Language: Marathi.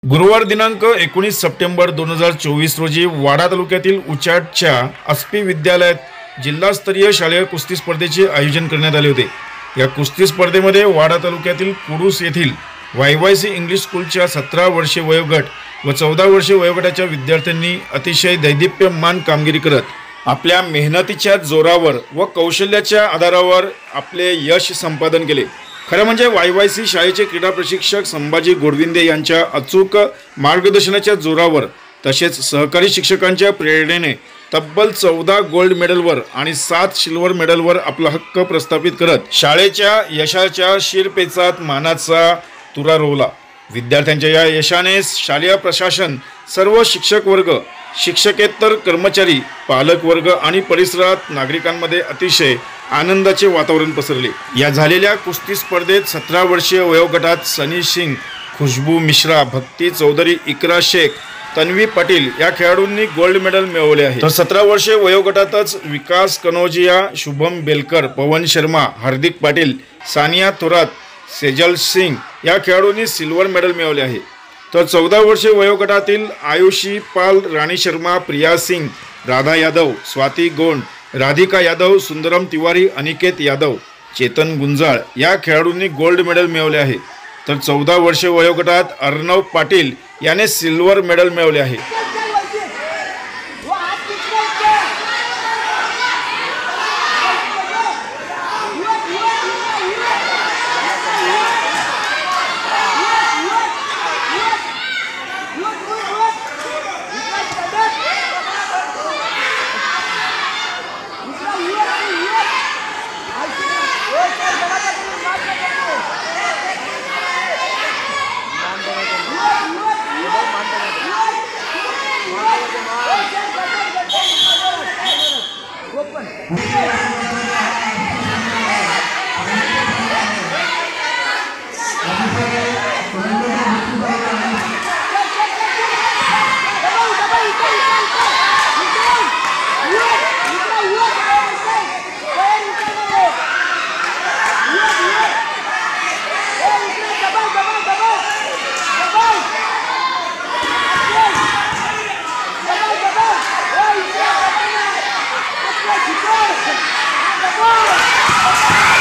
गुरुवार दिनांक 19 सप्टेंबर 2024 रोजी वाडा तालुक्यातील उचाटच्या आस्पी विद्यालयात जिल्हास्तरीय शालेय कुस्ती स्पर्धेचे आयोजन करण्यात आले होते। या कुस्ती स्पर्धेमध्ये वाडा तालुक्यातील कुडूस येथील YYC इंग्लिश स्कूलच्या 17 वर्षे वयोगट व 14 वर्षे वयोगटाच्या विद्यार्थ्यांनी अतिशय दैदिप्यमान कामगिरी करत आपल्या मेहनतीच्या जोरावर व कौशल्याच्या आधारावर आपले यश संपादन केले। खरं म्हणजे YYC शाळेचे क्रीडा प्रशिक्षक संभाजी गोडविंदे यांच्या अचूक मार्गदर्शनाच्या जोरावर तसेच सहकारी शिक्षकांच्या प्रेरणेने तब्बल 14 गोल्ड मेडलवर आणि 7 सिल्वर मेडलवर आपला हक्क प्रस्थापित करत शाळेच्या यशाच्या शिरपेचात मानाचा तुरा रोवला। विद्यार्थ्यांच्या या यशाने शालेय प्रशासन, सर्व शिक्षक वर्ग, शिक्षकेतर कर्मचारी, पालक वर्ग आणि परिसरात नागरिकांमध्ये अतिशय आनंदाचे वातावरण पसरले। या झालेल्या कुस्ती स्पर्धेत 17 वर्षीय वयोगटात सनी सिंग, खुशबू मिश्रा, भक्ती चौधरी, इकरा शेख, तन्वी पाटील या खेळाडूंनी गोल्ड मेडल मिळवले आहे। तर 17 वर्षे वयोगटातच विकास कनोजिया, शुभम बेलकर, पवन शर्मा, हार्दिक पाटील, सानिया थोरात, सेजल सिंग या खेळाडूंनी सिल्वर मेडल मिळवले आहे। तर 14 वर्षे वयोगटातील आयुषी पाल, राणी शर्मा, प्रिया सिंग, राधा यादव, स्वाती गोंड, राधिका यादव, सुंदरम तिवारी, अनिकेत यादव, चेतन गुंजाळ या खेळाडूंनी गोल्ड मेडल मिळवले आहे। तर 14 वर्षे वयोगटात अर्णव पाटील याने सिल्वर मेडल मिळवले आहे। Come on!